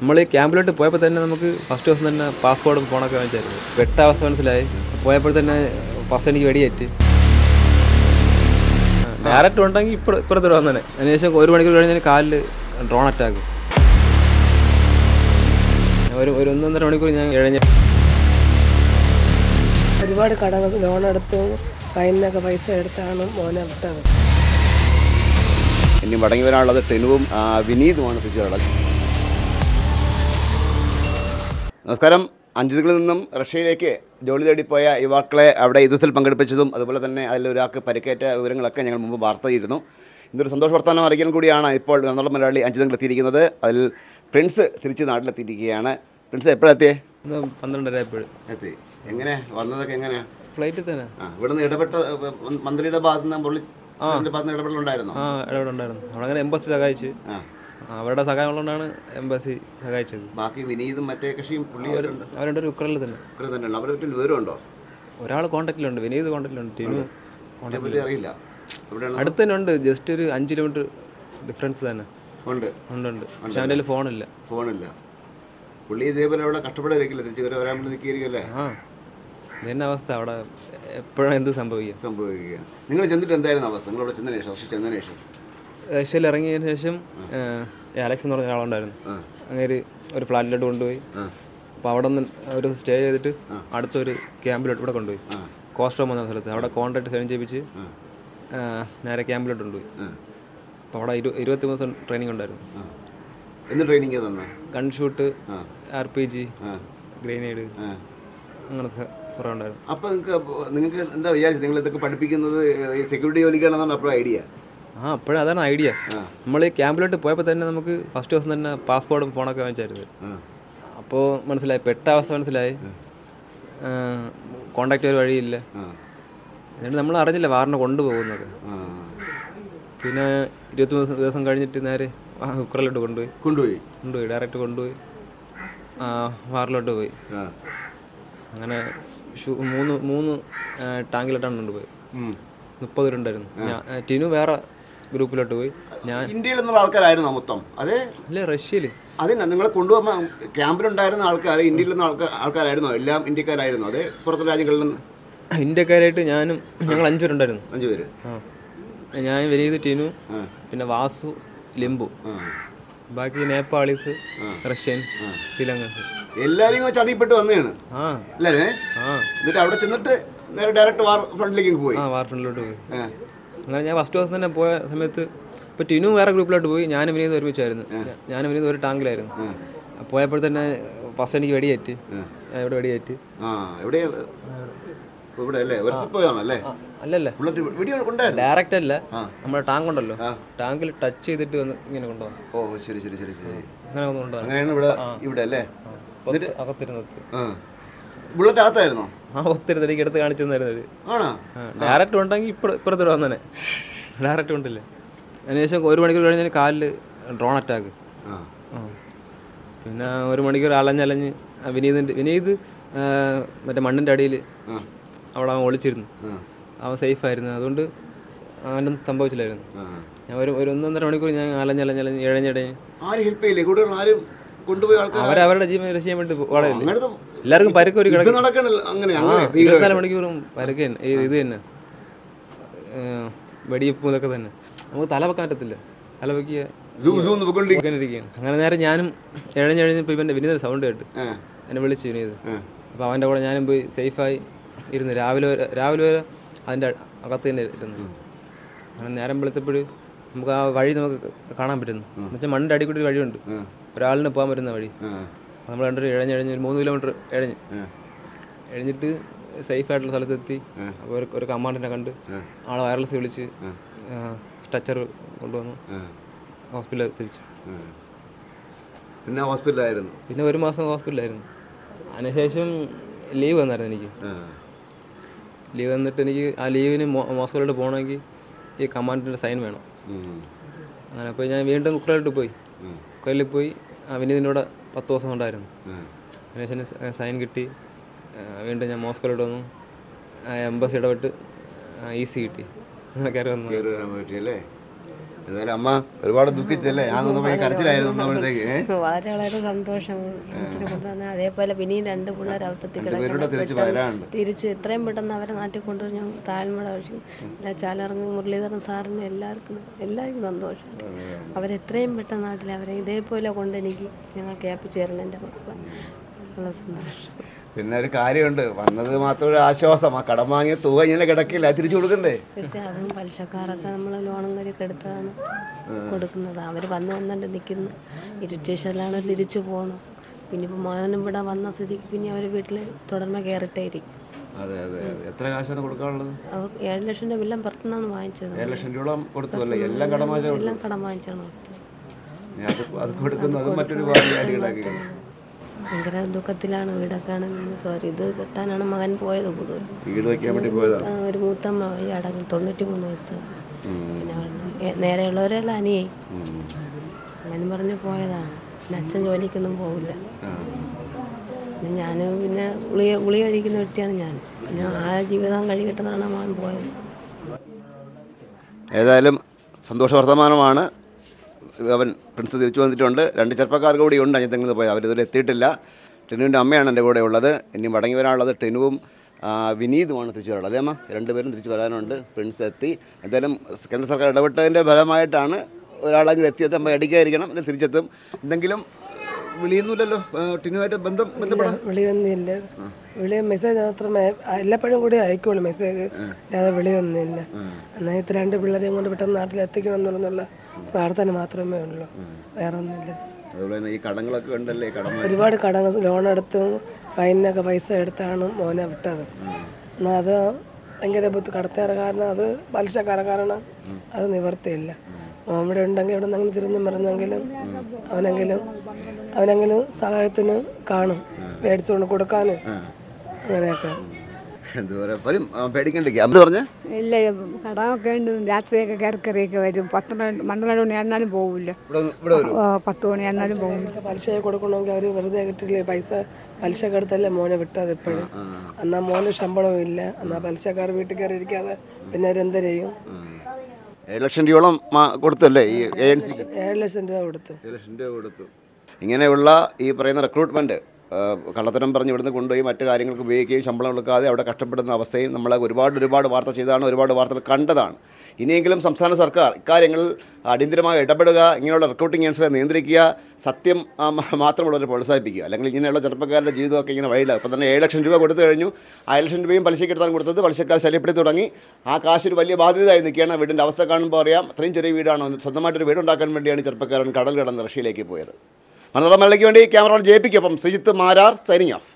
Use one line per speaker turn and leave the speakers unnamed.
നമ്മൾ ഈ ക്യാമ്പിലോട്ട് പോയപ്പോൾ തന്നെ നമുക്ക് ഫസ്റ്റ് ദിവസം തന്നെ പാസ്പോർട്ടും ഫോണൊക്കെ വാങ്ങിച്ചായിരുന്നു. വെട്ട അവസ്ഥ മനസ്സിലായി. പോയപ്പോൾ തന്നെ ഫസ്റ്റ് എനിക്ക് വെടിയേറ്റ്. ഡയറക്റ്റ് ഉണ്ടെങ്കിൽ ഇപ്പുറത്തോട്ട് വന്നെ. അതിനുശേഷം 1 മണിക്കൂർ കഴിഞ്ഞാൽ കാലിൽ ഡ്രോൺ അറ്റാക്ക്. ഒരു 1.5 മണിക്കൂർ ഞാൻ ഇഴഞ്ഞ.
ഒരുപാട് കടകൾ ലോണെടുത്ത് ഫൈനിനൊക്കെ പൈസ എടുത്താണ് മോനെ വിട്ടത്.
ഇനി മടങ്ങി വരാനുള്ളത് ടെനുവും വിനീതുമാണ് തിരിച്ചുള്ളത്. നമസ്കാരം. അഞ്ചുകളിൽ നിന്നും റഷ്യയിലേക്ക് ജോലി തേടിപ്പോയ യുവാക്കളെ അവിടെ യുദ്ധത്തിൽ പങ്കെടുപ്പിച്ചതും അതുപോലെ തന്നെ അതിലൊരാൾക്ക് പരിക്കേറ്റ വിവരങ്ങളൊക്കെ ഞങ്ങൾ മുമ്പ് വാർത്ത ചെയ്തിരുന്നു. ഇന്നൊരു സന്തോഷ വർത്തമാനം അറിയിക്കാൻ കൂടിയാണ് ഇപ്പോൾ എന്നുള്ള മലയാളി അഞ്ചുതങ്ങൾ എത്തിയിരിക്കുന്നത്. അതിൽ പ്രിൻസ് തിരിച്ച് നാട്ടിലെത്തിയിരിക്കുകയാണ്. പ്രിൻസ് എപ്പോഴെത്തിയേ?
12:30
എത്തി. എങ്ങനെ വന്നതൊക്കെ എങ്ങനെയാണ്?
ഫ്ലൈറ്റിൽ തന്നെ.
ഇവിടുന്ന് ഇടപെട്ട മന്ത്രിയുടെ ഭാഗത്ത് നിന്ന് ഇടപെടലുണ്ടായിരുന്നു.
ഇടപെടുണ്ടായിരുന്നു. അവിടെ അങ്ങനെ എംബസി സഹായിച്ച്. അവരുടെ സഹായമുള്ളതുകൊണ്ടാണ് എംബസി സഹായിച്ചത്.
ബാക്കി വിനീതും മറ്റേ കക്ഷിയും
അവരുടെ ഒരു ഉക്രൈനിൽ തന്നെ.
അവരെ വിവരമുണ്ടോ?
ഒരാൾ കോൺടാക്റ്റിലുണ്ട്, വിനീത് കോൺടാക്റ്റിലുണ്ട്, ടീനു
അറിയില്ല.
അടുത്ത് തന്നെ ഉണ്ട്. ജസ്റ്റ് ഒരു 5 കിലോമീറ്റർ ഡിഫറൻസ് തന്നെ ഉണ്ട്. പക്ഷെ അവൻ്റെ കയ്യിൽ ഫോണില്ല.
പുള്ളി ഇതേപോലെ അവിടെ കഷ്ടപ്പെടാതിരിക്കില്ല, തിരിച്ച് വരാൻ വേണ്ടി നിൽക്കുകയല്ലേ?
ഇതന്നെ അവസ്ഥ. അവിടെ എപ്പോഴും എന്ത് സംഭവിക്കുക.
നിങ്ങൾ ചെന്നിട്ട് എന്തായിരുന്നു അവസ്ഥ? നിങ്ങളവിടെ ചെന്നതിന് ശേഷം
റഷ്യയിൽ ഇറങ്ങിയതിന് ശേഷം അലക്സ് എന്ന് പറഞ്ഞ ഒരാളുണ്ടായിരുന്നു. അങ്ങനെ ഒരു ഫ്ലാറ്റിലോട്ട് കൊണ്ടുപോയി. അപ്പോൾ അവിടെ നിന്ന് ഒരു സ്റ്റേ ചെയ്തിട്ട് അടുത്തൊരു ക്യാമ്പിലോട്ട് ഇവിടെ കൊണ്ടുപോയി. കോസ്റ്റ്രോം എന്ന സ്ഥലത്ത് അവിടെ കോൺട്രാക്ട് സൈൻ ചെയ്യിപ്പിച്ച് നേരെ ക്യാമ്പിലോട്ട് കൊണ്ടുപോയി. അപ്പോൾ അവിടെ 20 ദിവസം ട്രെയിനിങ് ഉണ്ടായിരുന്നു. ഗൺഷൂട്ട്, RPG, ഗ്രനേഡ്, അങ്ങനത്തെ കുറേ ഉണ്ടായിരുന്നു.
അപ്പോൾ നിങ്ങൾക്ക് എന്താ വിചാരിച്ചത്? നിങ്ങൾ ഇതൊക്കെ പഠിപ്പിക്കുന്നത് ഈ സെക്യൂരിറ്റി ജോലിക്കാണെന്നാണ് അപ്പോൾ ഐഡിയ?
അപ്പോഴും അതാണ് ഐഡിയ. നമ്മൾ ഈ ക്യാമ്പിലോട്ട് പോയപ്പോൾ തന്നെ നമുക്ക് ഫസ്റ്റ് ദിവസം തന്നെ പാസ്പോർട്ടും ഫോണൊക്കെ വാങ്ങിച്ചായിരുന്നു. അപ്പോൾ മനസ്സിലായി, പെട്ട അവസ്ഥ മനസ്സിലായി. കോണ്ടാക്ട് ഒരു വഴിയില്ല. എന്നിട്ട് നമ്മൾ അറിഞ്ഞില്ല വാറിനെ കൊണ്ടുപോകുന്നത്. പിന്നെ 20 ദിവസം കഴിഞ്ഞിട്ട് നേരെ ഉക്രൈനിലോട്ട് കൊണ്ടുപോയി ഡയറക്റ്റ് കൊണ്ടുപോയി വാറിലോട്ട് പോയി. അങ്ങനെ 3 ടാങ്കിലോട്ടാണ് കൊണ്ടുപോയി. 30 പേരുണ്ടായിരുന്നു. ടിനു വേറെ ഗ്രൂപ്പിലോട്ട് പോയി. ഞാൻ
ഇന്ത്യയിൽ നിന്നുള്ള ആൾക്കാരായിരുന്നു മൊത്തം? അതെ,
അല്ലേ, റഷ്യയിൽ.
അതിനാ നിങ്ങളെ കൊണ്ടുപോകുമ്പോൾ ക്യാമ്പിലുണ്ടായിരുന്ന ആൾക്കാർ ഇന്ത്യയിൽ നിന്ന് ആൾക്കാരായിരുന്നോ? എല്ലാം ഇന്ത്യക്കാരായിരുന്നോ? അതെ, പുറത്തെ രാജ്യങ്ങളിൽ നിന്ന്
ഇന്ത്യക്കാരായിട്ട് ഞങ്ങൾ 5 പേരുണ്ടായിരുന്നു.
5 പേര്.
ഞാൻ വിനീത്, ടിനു, പിന്നെ വാസു, ലിംബു. ബാക്കി നേപ്പാളീസ്, റഷ്യൻ, ശ്രീലങ്കൻ.
എല്ലാവരും ചതിപ്പെട്ട് വന്നതാണ് എല്ലാവരും. എന്നിട്ട് അവിടെ ചെന്നിട്ട് നേരെ ഡയറക്റ്റ് വാർ ഫ്രണ്ടിലേക്ക് പോയി.
വാർ ഫ്രണ്ടിലോട്ട് പോയി. അങ്ങനെ ഞാൻ ഫസ്റ്റ് ദിവസം തന്നെ പോയ സമയത്ത് ഇപ്പോൾ ടിനു വേറെ ഗ്രൂപ്പിലോട്ട് പോയി. ഞാനും വിനീത് ഒരുമിച്ചായിരുന്നു. ഞാനും വിനീത് ഒരു ടാങ്കിലായിരുന്നു. പോയപ്പോൾ തന്നെ ഫസ്റ്റ് എനിക്ക് വെടിയേറ്റ്. ഇവിടെ വെടിയേറ്റ്. അല്ലല്ല, ഡയറക്റ്റ് അല്ല, നമ്മുടെ ടാങ്ക് ഉണ്ടല്ലോ, ടാങ്കിൽ ടച്ച് ചെയ്തിട്ട് വന്ന് ഇങ്ങനെ കൊണ്ടുപോകാം. അങ്ങനെ കൊണ്ടുപോകാം. അകത്തിരുന്നത്
ബുള്ളറ്റ് അകത്തായിരുന്നോ?
ഒത്തിരുന്ന് എനിക്ക് എടുത്ത് കാണിച്ചു തന്നായിരുന്നു. ഡയറക്റ്റ് ഉണ്ടെങ്കിൽ ഇപ്പുറത്തോട്ട് വന്നെ. ഡയറക്റ്റ് ഉണ്ടല്ലേ. അതിനുശേഷം 1 മണിക്കൂർ കഴിഞ്ഞാൽ കാലിൽ ഡ്രോൺ അറ്റാക്ക്. പിന്നെ 1 മണിക്കൂർ അലഞ്ഞ് വിനീത് മറ്റേ മണ്ണിൻ്റെ അടിയിൽ അവിടെ അവൻ ഒളിച്ചിരുന്നു. അവൻ സേഫായിരുന്നു. അതുകൊണ്ട് അവനൊന്നും സംഭവിച്ചില്ലായിരുന്നു. ഞാൻ ഒരു 1.5 മണിക്കൂർ ഞാൻ അലഞ്ഞ് ഇഴഞ്ഞിടഞ്ഞ് അവരവരുടെ ജീവൻ രക്ഷിക്കാൻ വേണ്ടി വളരില്ല. എല്ലാവർക്കും പരുക്ക് ഒരു 24 മണിക്കൂറും പരുക്ക് തന്നെ. ഇത് തന്നെ വെടിയപ്പും ഇതൊക്കെ തന്നെ. നമുക്ക് തല വെക്കാൻ പറ്റത്തില്ല. തല വെക്കുകയാണ്. അങ്ങനെ നേരം ഞാനും ഇഴഞ്ഞപ്പോൾ ഇവൻ്റെ വിനീത സൗണ്ട് കേട്ട് എന്നെ വിളിച്ചു വിനീത്. അപ്പോൾ അവൻ്റെ കൂടെ ഞാനും പോയി സേഫായി ഇരുന്ന് രാവിലെ വരെ അതിൻ്റെ അകത്ത് തന്നെ ഇരുന്നു. അങ്ങനെ നേരം വെളുത്തപ്പോൾ നമുക്ക് ആ വഴി നമുക്ക് കാണാൻ പറ്റുന്നു. എന്നുവെച്ചാൽ മണ്ണിൻ്റെ അടിക്കൂടി ഒരു വഴിയുണ്ട്, ഒരാളിന് പോകാൻ പറ്റുന്ന വഴി. നമ്മൾ രണ്ടു ഇഴഞ്ഞ് ഒരു 3 കിലോമീറ്റർ എഴിഞ്ഞിട്ട് സേഫായിട്ടുള്ള സ്ഥലത്തെത്തി. അപ്പോൾ ഒരു കമാൻഡിനെ കണ്ട് ആളെ വയർലെസ് വിളിച്ച് സ്ട്രെച്ചർ കൊണ്ടുവന്നു ഹോസ്പിറ്റലിൽ എത്തിച്ചു. പിന്നെ 1 മാസം ഹോസ്പിറ്റലായിരുന്നു. അതിനുശേഷം ലീവ് വന്നായിരുന്നു എനിക്ക്. ലീവ് വന്നിട്ട് എനിക്ക് ആ ലീവിന് മോസ്കോയിലോട്ട് പോകണമെങ്കിൽ ഈ കമാൻഡിൻ്റെ സൈൻ വേണം. അങ്ങനെ അപ്പോൾ ഞാൻ വീണ്ടും ഉക്രൈനിലോട്ട് പോയി. ഉക്രൈനിൽ പോയി വിനീതിൻ്റെ കൂടെ 10 ദിവസം ഉണ്ടായിരുന്നു. അതിനുശേഷം സൈൻ കിട്ടി. വീണ്ടും ഞാൻ മോസ്കോയിലോട്ട് വന്നു. എംബസി ഇടപെട്ട് EC കിട്ടി. അങ്ങനെ കയറി വന്നു.
എന്തായാലും അമ്മ ഒരുപാട് ദുഃഖിച്ചല്ലേ? ഞാൻ കരച്ചിലായിരുന്നു.
വളരെ വളരെ സന്തോഷം. അതേപോലെ പിന്നെയും 2 പിള്ളേർ അവത്തത്തിൽ തിരിച്ചു എത്രയും പെട്ടെന്ന് അവരെ നാട്ടിൽ കൊണ്ടുവരും. ഞാൻ താഴ്മഴ ആവശ്യം ചാലറങ്ങ് മുരളീധരൻ സാറിന് എല്ലാവർക്കും സന്തോഷം. അവരെത്രയും പെട്ടെന്ന് നാട്ടിൽ അവരെ ഇതേപോലെ കൊണ്ട് എനിക്ക് ഞങ്ങൾക്ക് ഏൽപ്പിച്ചു തരണം എൻ്റെ മക്കളെ. നല്ല സന്തോഷം.
പിന്നെ ഒരു കാര്യമുണ്ട്, വന്നത് മാത്രം ഒരു ആശ്വാസം. ആ കടം വാങ്ങിയ തുക ഇങ്ങനെ കിടക്കില്ല, തിരിച്ചു കൊടുക്കണ്ടേ?
തീർച്ചയായും അതും പലിശക്കാരൊക്കെ നമ്മൾ ലോണും കാര്യമൊക്കെ എടുത്താണ് കൊടുക്കുന്നത്. അവർ വന്നിട്ട് നിൽക്കുന്നു. ഇറിറ്റേഷനിലാണ് തിരിച്ചു പോകണം. പിന്നെ ഇപ്പോൾ മോനും ഇവിടെ വന്ന സ്ഥിതിക്ക് പിന്നെ അവർ വീട്ടിൽ തുടർന്ന് കയറിട്ടേ ഇരിക്കും.
അതെ അതെ. എത്ര കാശാണ് കൊടുക്കാനുള്ളത്?
അവർ 7 ലക്ഷം രൂപ എല്ലാം പുറത്തുനിന്നാണ് വാങ്ങിച്ചത്.
7 ലക്ഷം രൂപ കൊടുത്തല്ലേ? എല്ലാം കടം
വാങ്ങിച്ചാണ് കൊടുത്തത്.
അത് കൊടുക്കുന്നത് അതും മറ്റൊരു കാര്യങ്ങളാക്കി
ഭയങ്കര ദുഃഖത്തിലാണ്. വീടൊക്കെയാണ് സോറി ഇത് കെട്ടാനാണ് മകൻ പോയത്. കൂടുതൽ
വീട് വയ്ക്കാൻ വേണ്ടി പോയതാണ്.
ഒരു മൂത്തമ്മ ഈ അടങ്ങി 93 വയസ്സ്. പിന്നെ നേരെയുള്ളവരെല്ലാം അനിയായി അങ്ങനെ പറഞ്ഞ് പോയതാണ്. പിന്നെ അച്ഛൻ ജോലിക്കൊന്നും പോകില്ല. പിന്നെ ഞാൻ പിന്നെ ഗുളി കഴിക്കുന്ന വ്യക്തിയാണ് ഞാൻ. പിന്നെ ആ ജീവിതം കഴിക്കട്ടെന്നാണ് മകൻ പോയത്.
ഏതായാലും സന്തോഷ വർത്തമാനമാണ്. അവൻ പ്രിൻസ് തിരിച്ചു വന്നിട്ടുണ്ട്. 2 ചെറുപ്പക്കാർക്ക് കൂടി ഉണ്ട് അഞ്ചെങ്കിൽ പോയത്. അവരിതുവരെ എത്തിയിട്ടില്ല. ടെനുവിൻ്റെ അമ്മയാണ് എൻ്റെ കൂടെ ഉള്ളത്. ഇനി മടങ്ങി വരാനുള്ളത് ടെനുവും വിനീതുമാണ് തിരിച്ചു വരാനുള്ളത്. അല്ലേ അമ്മ? 2 പേരും തിരിച്ചു വരാനുണ്ട്. പ്രിൻസ് എത്തി. എന്തായാലും കേന്ദ്ര സർക്കാർ ഇടപെട്ടതിൻ്റെ ഫലമായിട്ടാണ് ഒരാളെങ്കിലും എത്തിയത്. അമ്മ അടിക്കാതിരിക്കണം, ഇതിൽ തിരിച്ചെത്തും. എന്തെങ്കിലും വിളിയൊന്നുമില്ലല്ലോ ടിനുമായിട്ട് ബന്ധപ്പെടാം?
വിളിയൊന്നുമില്ല. മെസ്സേജ് മാത്രമേ എല്ലാപ്പോഴും കൂടി അയക്കുള്ളൂ. മെസ്സേജ് അല്ലാതെ വിളിയൊന്നുമില്ല. എന്നാൽ 2 പിള്ളേരെയും കൊണ്ട് പെട്ടെന്ന് നാട്ടിൽ എത്തിക്കണം എന്നുള്ള പ്രാർത്ഥന മാത്രമേ ഉള്ളൂ. വേറെ ഒന്നുമില്ല.
അതുപോലെ തന്നെ ഈ കടങ്ങളൊക്കെ ഉണ്ടല്ലേ?
ഒരുപാട് കടങ്ങൾ ലോണെടുത്തും ഫൈനൊക്കെ പൈസ എടുത്താണ് മോനെ വിട്ടത്. എന്നാൽ അത് ഭയങ്കര കടത്തേറെ കാരണം അത് പലിശക്കാര കാരണം അത് നിവർത്തിയില്ല. ഇവിടെ ഉണ്ടെങ്കിൽ ഇവിടെ നിന്നെങ്കിലും തിരിഞ്ഞു മറിഞ്ഞെങ്കിലും അവനെങ്കിലും സഹായത്തിന് കാണും, മേടിച്ചുകൊണ്ട് കൊടുക്കാനും അങ്ങനെയൊക്കെ.
ഇല്ല കടമൊക്കെ ഉണ്ട്. രാത്രിയൊക്കെ കയറിക്കറിയൊക്കെ വരും. 12 മണി എന്നാലും പോകില്ല. 10 മണി എന്നാലും പോകില്ല.
പലിശ കൊടുക്കണമെങ്കിൽ അവർ വെറുതെ കിട്ടില്ല. പൈസ പലിശക്ക് എടുത്തല്ലേ മോനെ വിട്ടത് ഇപ്പോഴും. എന്നാൽ മോന് ശമ്പളവും ഇല്ല. എന്നാൽ പലിശക്കാർ വീട്ടിൽ കയറി ഇരിക്കാതെ പിന്നെ അവരെന്ത് ചെയ്യും?
7 ലക്ഷം രൂപയോളം കൊടുത്തല്ലേ? ഈ
7 ലക്ഷം രൂപ കൊടുത്തു.
ഇങ്ങനെയുള്ള ഈ പറയുന്ന റിക്രൂട്ട്മെൻറ്റ് കള്ളത്തരം പറഞ്ഞ് ഇവിടുന്ന് കൊണ്ടുപോയി മറ്റു കാര്യങ്ങൾക്ക് ഉപയോഗിക്കുകയും ശമ്പളം കൊടുക്കാതെ അവിടെ കഷ്ടപ്പെടുന്ന അവസ്ഥയും നമ്മൾ ഒരുപാട് വാർത്ത ചെയ്തതാണ്, ഒരുപാട് വാർത്തകൾ കണ്ടതാണ്. ഇനിയെങ്കിലും സംസ്ഥാന സർക്കാർ ഇക്കാര്യങ്ങളിൽ അടിയന്തരമായി ഇടപെടുക, ഇങ്ങനെയുള്ള റിക്രൂട്ടിംഗ് ഏജൻസികളെ നിയന്ത്രിക്കുക, സത്യം മാത്രമുള്ളവരെ പ്രോത്സാഹിപ്പിക്കുക. അല്ലെങ്കിൽ ഇങ്ങനെയുള്ള ചെറുപ്പക്കാരുടെ ജീവിതമൊക്കെ ഇങ്ങനെ വഴിയില്ല. ഇപ്പോൾ തന്നെ 7 ലക്ഷം രൂപ കൊടുത്തു കഴിഞ്ഞു. 7 ലക്ഷം രൂപയും പലിശക്കെടുത്താണ് കൊടുത്തത്. പലിശക്കാർ ശല്യപ്പെടുത്തി തുടങ്ങി. ആ കാശ് ഒരു വലിയ ബാധ്യതയായി നിൽക്കുകയാണ്. വീടിൻ്റെ അവസ്ഥ കാണുമ്പോൾ അറിയാം അത്രയും ചെറിയ വീടാണ്. സ്വന്തമായിട്ടൊരു വീടുണ്ടാക്കാൻ വേണ്ടിയാണ് ചെറുപ്പക്കാരൻ കടൽ കടന്ന് റഷ്യയിലേക്ക് പോയത്. മനോരമ മലയ്ക്ക് വേണ്ടി ക്യാമറമാൻ JP-ക്കൊപ്പം ശ്രീജിത്ത് മാരാർ സൈനിങ് ഓഫ്.